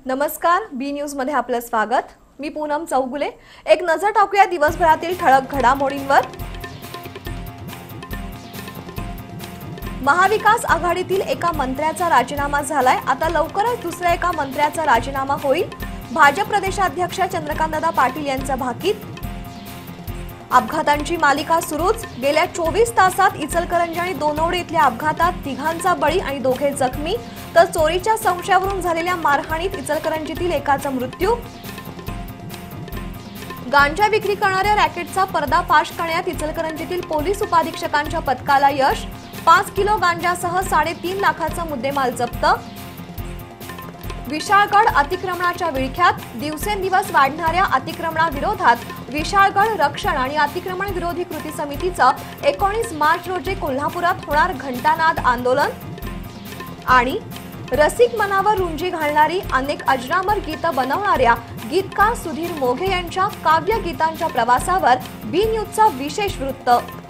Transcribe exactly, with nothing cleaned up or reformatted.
नमस्कार, बी न्यूज मध्ये आपलं स्वागत। मी पूनम चौगुले। एक नजर टाकूया दिवसभरातील ठळक घडामोडींवर। महाविकास आघाडीतील एका मंत्र्याचा राजीनामा झालाय। आता लवकरच दुसऱ्या एका मंत्र्याचा राजीनामा होईल। भाजप प्रदेशाध्यक्ष चंद्रकांतदादा पाटील यांचं भाकीत। अपघातांची मालिका सुरूच। गेल्या चोवीस तासात इचलकरंजी आणि दोनवडे इथल्या अपघातात तिघांचा बळी आणि दोघे जखमी, तर चोरीच्या संशयावरून झालेल्या मारहाणीत इचलकरंजीतील एकाचा मृत्यू। गांजा विक्री करणाऱ्या रॅकेटचा पर्दाफाश करण्यात इचलकरंजीतील पोलीस उपाधीक्षकांच्या पथकाला यश। पाच किलो गांजासह साडेतीन लाखाचा मुद्देमाल जप्त। विशाळगड अतिक्रमणाच्या विळख्यात। दिवसेंदिवस वाढणाऱ्या अतिक्रमणाविरोधात विशाळगड रक्षण आणि अतिक्रमण विरोधी कृती समितीचं एकोणीस मार्च रोजी कोल्हापुरात होणार घंटानाद आंदोलन। आणि रसिक मनावर रुंजी घालणारी अनेक अजरामर गीतं बनवणाऱ्या गीतकार सुधीर मोघे यांच्या काव्य गीतांच्या प्रवासावर बी न्यूजचा विशेष वृत्त।